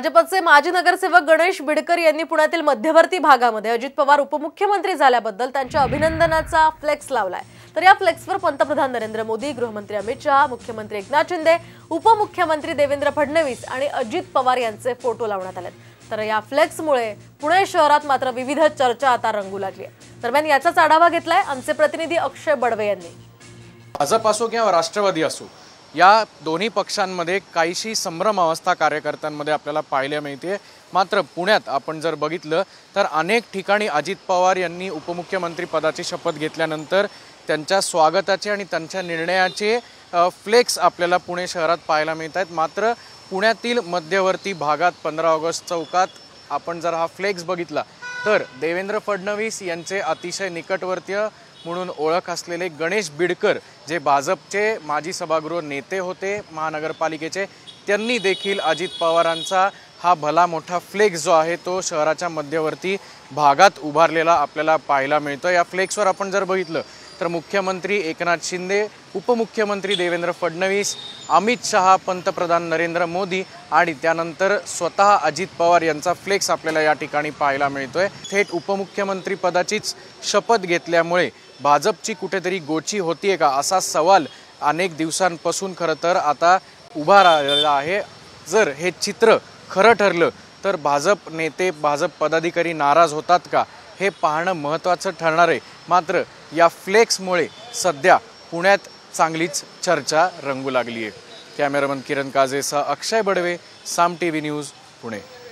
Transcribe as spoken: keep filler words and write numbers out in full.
भाजपचे माजी नगरसेवक गणेश बिडकर यांनी पुण्यातील मध्यवर्ती भागामध्ये अजित पवार उपमुख्यमंत्री झाल्याबद्दल त्यांच्या अभिनंदनाचा फ्लेक्स लावलाय। तर या फ्लेक्सवर पंतप्रधान नरेंद्र मोदी, गृहमंत्री अमित शहा, मुख्यमंत्री एकनाथ शिंदे, उपमुख्यमंत्री देवेंद्र फडणवीस आणि अजित पवार यांचे फोटो लावण्यात आलेत। तर या फ्लेक्समुळे पुणे शहरात मात्र विविध चर्चा आता रंगू लागली आहे। दरम्यान याचाच आढावा घेतलाय आमचे प्रतिनिधी अक्षय बडवे यांनी। भाजप असो किंवा राष्ट्रवादी असो, या दोन्ही पक्षांमध्ये काहीशी संभ्रम अवस्था कार्यकर्त्यांमध्ये आपल्याला पाहायला मिळते। मात्र पुण्यात आपण जर बघितलं तर अनेक ठिकाणी अजित पवार यांनी उपमुख्यमंत्री पदाची शपथ घेतल्यानंतर त्यांच्या स्वागताचे आणि त्यांच्या निर्णयाचे फ्लेक्स आपल्याला पुणे शहरात पाहायला मिळतात। मात्र पुण्यातील मध्यवर्ती भागात पंधरा ऑगस्ट चौकात आपण जर हा फ्लेक्स बघितला तर देवेंद्र फडणवीस यांचे अतिशय निकटवर्तीय म्हणून ओळख असलेले गणेश बिडकर, जे भाजपचे माजी सभागृह नेते होते महानगरपालिकेचे, त्यांनी देखील अजित पवारांचा हा भला मोठा फ्लेक्स जो आहे तो शहराच्या मध्यवर्ती भागात उभारलेला आपल्याला पाहायला मिळतो। या फ्लेक्सवर आपण जर बघितलं तर मुख्यमंत्री एकनाथ शिंदे, उपमुख्यमंत्री देवेंद्र फडणवीस, अमित शहा, पंतप्रधान नरेंद्र मोदी आणि त्यानंतर स्वतः अजित पवार यांचा फ्लेक्स आपल्याला या ठिकाणी पाहायला मिळतोय। थेट उपमुख्यमंत्री पदाचीच शपथ घेतल्यामुळे भाजपची कुठेतरी गोची होतीये का असा सवाल अनेक दिवसांपासून खरं तर आता उभा राहिलेला आहे। जर हे चित्र खरं ठरलं तर भाजप नेते, भाजप पदाधिकारी नाराज होतात का हे पाहणं महत्त्वाचं ठरणार आहे। मात्र या फ्लेक्समुळे सध्या पुण्यात चांगलीच चर्चा रंगू लागली आहे। कॅमेरामन किरण काजेसह अक्षय बडवे, साम टीव्ही न्यूज, पुणे।